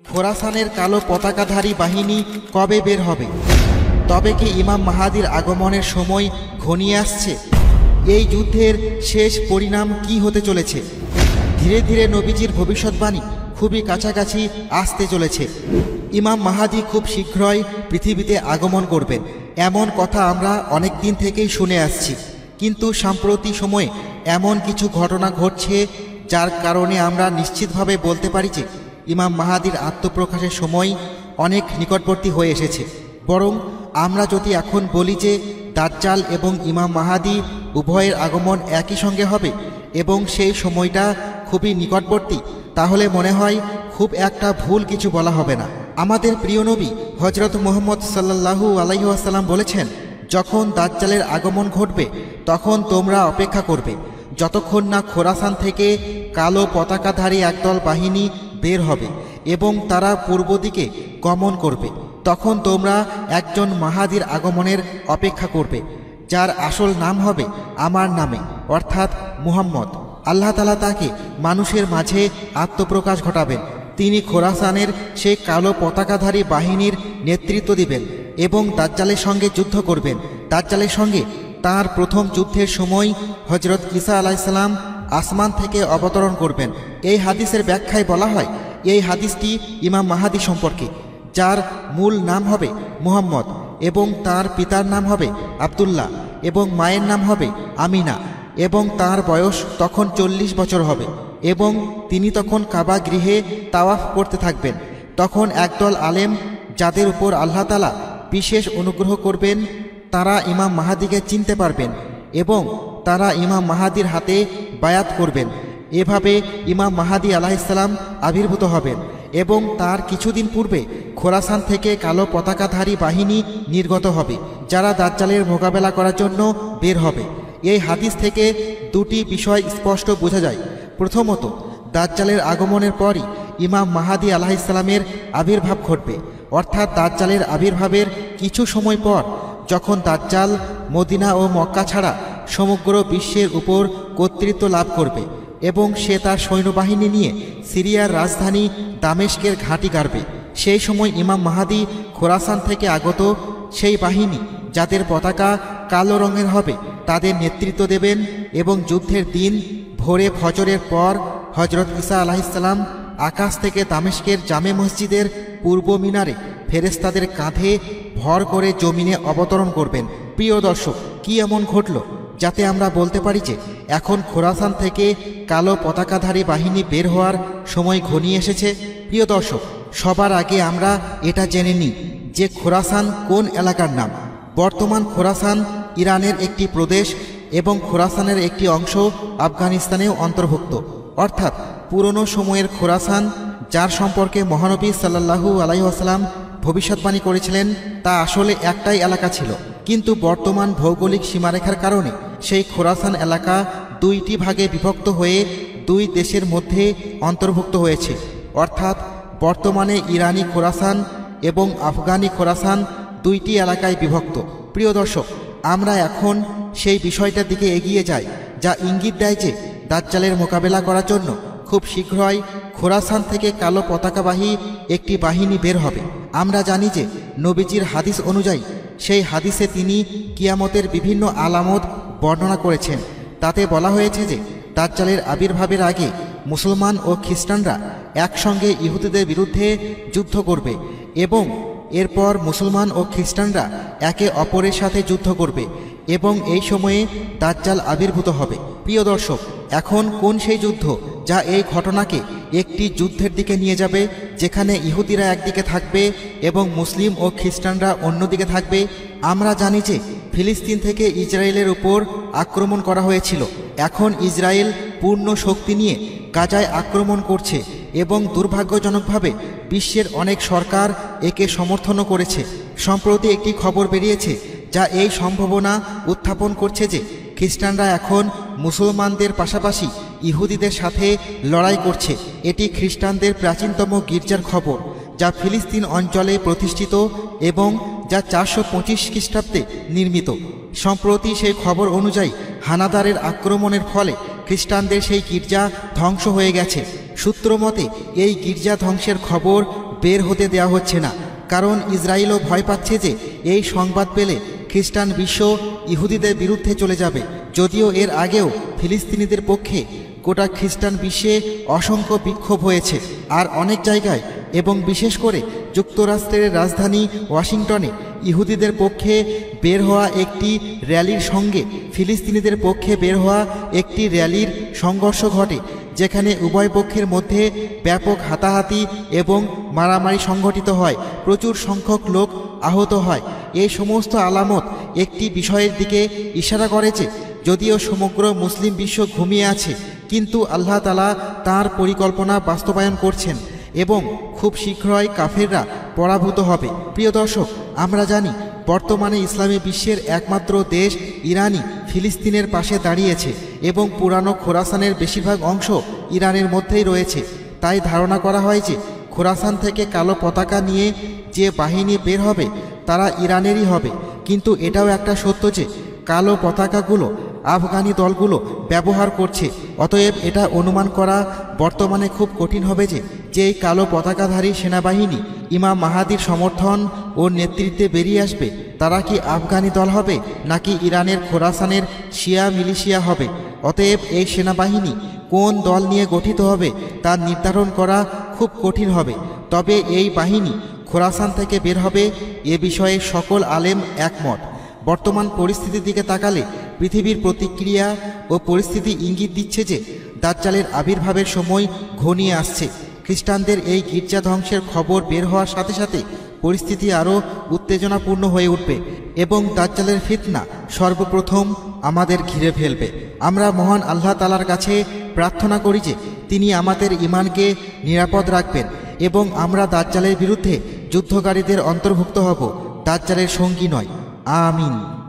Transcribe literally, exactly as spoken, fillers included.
খোরাসানের কালো পতাকাধারী বাহিনী কবে বের হবে? তবে কি ইমাম মাহাদির আগমনের সময় ঘনিয়ে আসছে? এই যুদ্ধের শেষ পরিণাম কি হতে চলেছে? ধীরে ধীরে নবীজির ভবিষ্যৎবাণী খুবই কাছাকাছি আসতে চলেছে। ইমাম মাহাদি খুব শীঘ্রই পৃথিবীতে আগমন করবেন, এমন কথা আমরা অনেক দিন থেকেই শুনে আসছি। কিন্তু সাম্প্রতিক সময়ে এমন কিছু ঘটনা ঘটছে যার কারণে আমরা নিশ্চিতভাবে বলতে পারি যে ইমাম মাহাদির আত্মপ্রকাশের সময় অনেক নিকটবর্তী হয়ে এসেছে। বরং আমরা যদি এখন বলি যে দাজ্জাল এবং ইমাম মাহাদি উভয়ের আগমন একই সঙ্গে হবে এবং সেই সময়টা খুবই নিকটবর্তী, তাহলে মনে হয় খুব একটা ভুল কিছু বলা হবে না। আমাদের প্রিয় নবী হজরত মুহাম্মদ সাল্লাল্লাহু আলাইহি ওয়াসাল্লাম বলেছেন, যখন দাজ্জালের আগমন ঘটবে তখন তোমরা অপেক্ষা করবে যতক্ষণ না খোরাসান থেকে কালো পতাকাধারী একদল বাহিনী বের হবে এবং তারা পূর্ব দিকে গমন করবে। তখন তোমরা একজন মাহাদির আগমনের অপেক্ষা করবে, যার আসল নাম হবে আমার নামে, অর্থাৎ মুহাম্মদ। আল্লাহ তাআলা তাকে মানুষের মাঝে আত্মপ্রকাশ ঘটাবেন। তিনি খোরাসানের সেই কালো পতাকাধারী বাহিনীর নেতৃত্ব দিবেন এবং দাজ্জালের সঙ্গে যুদ্ধ করবেন। দাজ্জালের সঙ্গে তার প্রথম যুদ্ধের সময় হজরত ঈসা আলাইহিস সালাম আসমান থেকে অবতরণ করবেন। এই হাদিসের ব্যাখ্যায় বলা হয়, এই হাদিসটি ইমাম মাহাদি সম্পর্কে, যার মূল নাম হবে মুহাম্মদ এবং তার পিতার নাম হবে আব্দুল্লাহ এবং মায়ের নাম হবে আমিনা, এবং তার বয়স তখন চল্লিশ বছর হবে এবং তিনি তখন কাবা গৃহে তাওয়াফ করতে থাকবেন। তখন একদল আলেম, যাদের উপর আল্লাহ তাআলা বিশেষ অনুগ্রহ করবেন, তারা ইমাম মাহাদিকে চিনতে পারবেন এবং তারা ইমাম মাহাদির হাতে বায়াত করবেন। এভাবে ইমাম মাহাদি আলাইহিস সালাম আবির্ভূত হবেন এবং তার কিছুদিন পূর্বে খোরাসান থেকে কালো পতাকাধারী বাহিনী নির্গত হবে, যারা দাজ্জালের মোকাবেলা করার জন্য বের হবে। এই হাদিস থেকে দুটি বিষয় স্পষ্ট বোঝা যায়। প্রথমত, দাজ্জালের আগমনের পরই ইমাম মাহাদি আলাইহিস সালামের আবির্ভাব ঘটবে, অর্থাৎ দাজ্জালের আবির্ভাবের কিছু সময় পর, যখন দাজ্জাল মদিনা ও মক্কা ছাড়া সমগ্র বিশ্বের উপর কর্তৃত্ব লাভ করবে এবং সে তার সৈন্যবাহিনী নিয়ে সিরিয়ার রাজধানী দামেস্কের ঘাঁটি গাড়বে। সেই সময় ইমাম মাহাদি খোরাসান থেকে আগত সেই বাহিনী, যাদের পতাকা কালো রঙের হবে, তাদের নেতৃত্ব দেবেন এবং যুদ্ধের দিন ভোরে ফজরের পর হজরত ঈসা আলাইহিস সালাম আকাশ থেকে দামেস্কের জামে মসজিদের পূর্ব মিনারে ফেরেশতাদের কাঁধে ভর করে জমিনে অবতরণ করবেন। প্রিয় দর্শক, কি এমন ঘটল যাতে আমরা বলতে পারি যে এখন খোরাসান থেকে কালো পতাকাধারী বাহিনী বের হওয়ার সময় ঘনিয়ে এসেছে? প্রিয় দর্শক, সবার আগে আমরা এটা জেনে নিই যে খোরাসান কোন এলাকার নাম। বর্তমান খোরাসান ইরানের একটি প্রদেশ এবং খোরাসানের একটি অংশ আফগানিস্তানেও অন্তর্ভুক্ত। অর্থাৎ পুরনো সময়ের খোরাসান, যার সম্পর্কে মহানবী সাল্লাল্লাহু আলাইহি ওয়াসাল্লাম ভবিষ্যৎবাণী করেছিলেন, তা আসলে একটাই এলাকা ছিল। কিন্তু বর্তমান ভৌগোলিক সীমারেখার কারণে সেই খোরাসান এলাকা দুইটি ভাগে বিভক্ত হয়ে দুই দেশের মধ্যে অন্তর্ভুক্ত হয়েছে। অর্থাৎ বর্তমানে ইরানি খোরাসান এবং আফগানি খোরাসান দুইটি এলাকায় বিভক্ত। প্রিয় দর্শক, আমরা এখন সেই বিষয়টার দিকে এগিয়ে যাই, যা ইঙ্গিত দেয় যে দাজ্জালের মোকাবেলা করার জন্য খুব শীঘ্রই খোরাসান থেকে কালো পতাকাবাহী একটি বাহিনী বের হবে। আমরা জানি যে নবীজির হাদিস অনুযায়ী, সেই হাদিসে তিনি কিয়ামতের বিভিন্ন আলামত বর্ণনা করেছেন। তাতে বলা হয়েছে যে দাজ্জালের আবির্ভাবের আগে মুসলমান ও খ্রিস্টানরা একসঙ্গে ইহুদিদের বিরুদ্ধে যুদ্ধ করবে এবং এরপর মুসলমান ও খ্রিস্টানরা একে অপরের সাথে যুদ্ধ করবে এবং এই সময়ে দাজ্জাল আবির্ভূত হবে। প্রিয় দর্শক, এখন কোন সেই যুদ্ধ যা এই ঘটনাকে একটি যুদ্ধের দিকে নিয়ে যাবে, যেখানে ইহুদিরা একদিকে থাকবে এবং মুসলিম ও খ্রিস্টানরা অন্যদিকে থাকবে? আমরা জানি যে ফিলিস্তিন থেকে ইসরায়েলের উপর আক্রমণ করা হয়েছিল। এখন ইসরায়েল পূর্ণ শক্তি নিয়ে গাজায় আক্রমণ করছে এবং দুর্ভাগ্যজনকভাবে বিশ্বের অনেক সরকার একে সমর্থনও করেছে। সম্প্রতি একটি খবর বেরিয়েছে যা এই সম্ভাবনা উত্থাপন করছে যে খ্রিস্টানরা এখন মুসলমানদের পাশাপাশি ইহুদিদের সাথে লড়াই করছে। এটি খ্রিস্টানদের প্রাচীনতম গির্জার খবর, যা ফিলিস্তিন অঞ্চলে প্রতিষ্ঠিত এবং যা চারশো পঁচিশ খ্রিস্টাব্দে নির্মিত। সম্প্রতি সেই খবর অনুযায়ী হানাদারের আক্রমণের ফলে খ্রিস্টানদের সেই গির্জা ধ্বংস হয়ে গেছে। সূত্র মতে এই গির্জা ধ্বংসের খবর বের হতে দেওয়া হচ্ছে না, কারণ ইসরায়েলও ভয় পাচ্ছে যে এই সংবাদ পেলে খ্রিস্টান বিশ্ব ইহুদিদের বিরুদ্ধে চলে যাবে। যদিও এর আগেও ফিলিস্তিনিদের পক্ষে গোটা খ্রিস্টান বিশ্বে অসংখ্য বিক্ষোভ হয়েছে, আর অনেক জায়গায় এবং বিশেষ করে যুক্তরাষ্ট্রের রাজধানী ওয়াশিংটনে ইহুদিদের পক্ষে বের হওয়া একটি র্যালির সঙ্গে ফিলিস্তিনিদের পক্ষে বের হওয়া একটি র্যালির সংঘর্ষ ঘটে, যেখানে উভয় পক্ষের মধ্যে ব্যাপক হাতাহাতি এবং মারামারি সংঘটিত হয়, প্রচুর সংখ্যক লোক আহত হয়। এই সমস্ত আলামত একটি বিষয়ের দিকে ইশারা করেছে, যদিও সমগ্র মুসলিম বিশ্ব ঘুমিয়ে আছে, কিন্তু আল্লাহ তাআলা তাঁর পরিকল্পনা বাস্তবায়ন করছেন এবং খুব শীঘ্রই কাফেররা পরাভূত হবে। প্রিয় দর্শক, আমরা জানি বর্তমানে ইসলামী বিশ্বের একমাত্র দেশ ইরানই ফিলিস্তিনের পাশে দাঁড়িয়েছে এবং পুরানো খোরাসানের বেশিরভাগ অংশ ইরানের মধ্যেই রয়েছে। তাই ধারণা করা হয় যে খোরাসান থেকে কালো পতাকা নিয়ে যে বাহিনী বের হবে তারা ইরানেরই হবে। কিন্তু এটাও একটা সত্য যে কালো পতাকাগুলো আফগানি দলগুলো ব্যবহার করছে। অতএব এটা অনুমান করা বর্তমানে খুব কঠিন হবে যে যে এই কালো পতাকাধারী সেনাবাহিনী ইমাম মাহাদির সমর্থন ও নেতৃত্বে বেরিয়ে আসবে, তারা কি আফগানি দল হবে নাকি ইরানের খোরাসানের শিয়া মিলিশিয়া হবে। অতএব এই সেনাবাহিনী কোন দল নিয়ে গঠিত হবে তা নির্ধারণ করা খুব কঠিন হবে। তবে এই বাহিনী খোরাসান থেকে বের হবে এ বিষয়ে সকল আলেম একমত। বর্তমান পরিস্থিতির দিকে তাকালে পৃথিবীর প্রতিক্রিয়া ও পরিস্থিতি ইঙ্গিত দিচ্ছে যে দাজ্জালের আবির্ভাবের সময় ঘনিয়ে আসছে। খ্রিস্টানদের এই গির্জা ধ্বংসের খবর বের হওয়ার সাথে সাথে পরিস্থিতি আরও উত্তেজনাপূর্ণ হয়ে উঠবে এবং দাজ্জালের ফিতনা সর্বপ্রথম আমাদের ঘিরে ফেলবে। আমরা মহান আল্লাহ তাআলার কাছে প্রার্থনা করি যে তিনি আমাদের ঈমানকে নিরাপদ রাখবেন এবং আমরা দাজ্জালের বিরুদ্ধে যুদ্ধকারীদের অন্তর্ভুক্ত হব, দাজ্জালের সঙ্গী নয়। আমিন।